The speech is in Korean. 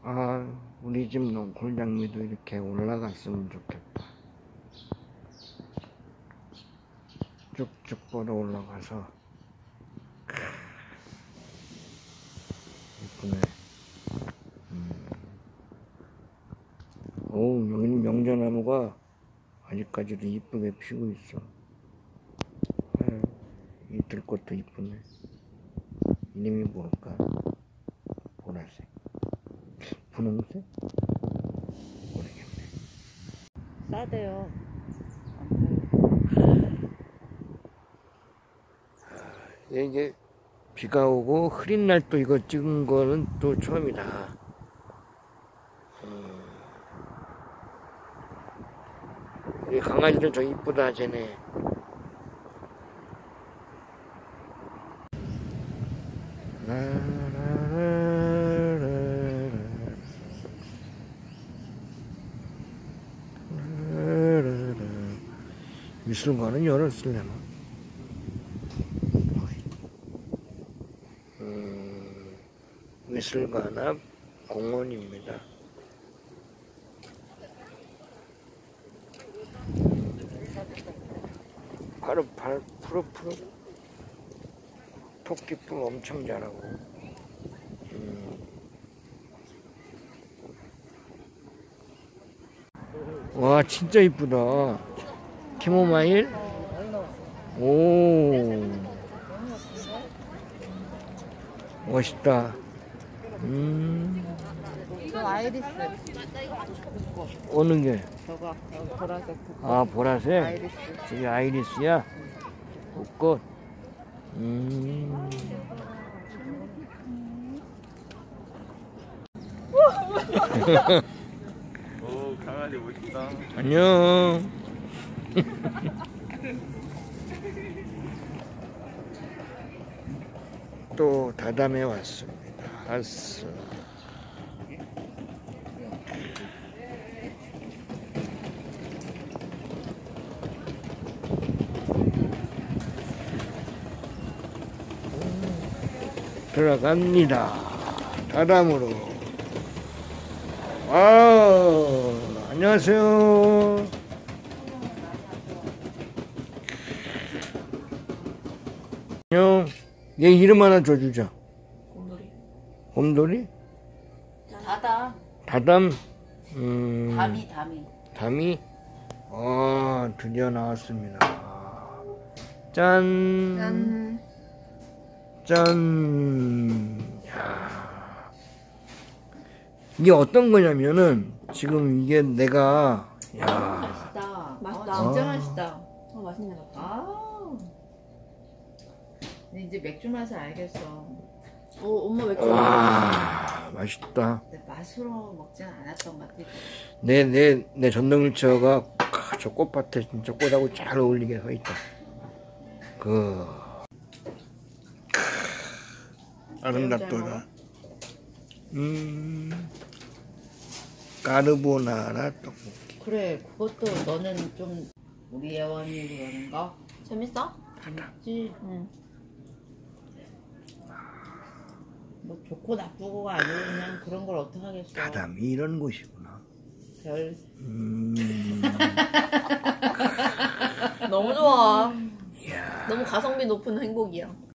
아, 우리 집 골장미도 이렇게 올라갔으면 좋겠다. 쭉쭉 뻗어 올라가서. 이쁘네. 어우, 여기는 명자나무가 아직까지도 이쁘게 피고 있어. 이 들꽃도 이쁘네. 이름이 뭘까? 보라색, 분홍색? 모르겠네. 싸대요. 이게 비가 오고 흐린 날 또 이거 찍은 거는 또 처음이다. 이 강아지도 저 이쁘다, 쟤네. 미술관은 열었을려나? 미술관 앞 공원입니다. 바로 푸르푸르 토끼뿔 엄청 자라고. 와, 진짜 이쁘다. 캐모마일? 오, 멋있다. 저 아이리스. 어느 게? 저거 보라색. 아, 보라색? 아이리스. 저게 아이리스야? 벚꽃. 오, 강아지 멋있다. 안녕. 또 다담에 왔습니다. 아스. 들어갑니다. 다담으로. 아, 안녕하세요. 안녕. 얘 이름 하나 줘주자. 곰돌이. 곰돌이? 다다. 다담? 담이. 담이? 아, 드디어 나왔습니다. 짠. 짠. 야. 이게 어떤 거냐면은, 지금 이게 내가, 야. 맛있다. 진짜 맛있다. 맛있네, 같다. 근데 이제 맥주 맛을 알겠어. 엄마 맥주 와, 맛있다. 근데 맛으로 먹지는 않았던 것 같아. 내 전동일체어가 저 꽃밭에 진짜 꽃하고 잘 어울리게 서 있다. 아름답도다. 까르보나라 떡볶이. 그래, 그것도 너는 좀 우리 예원이 그러는 거 재밌어? 재밌지? 응. 뭐 좋고 나쁘고가 아니고 그냥 그런 걸 어떻게 하겠어. 다담이 이런 곳이구나. 별. 너무 좋아. 이야. 너무 가성비 높은 행복이야.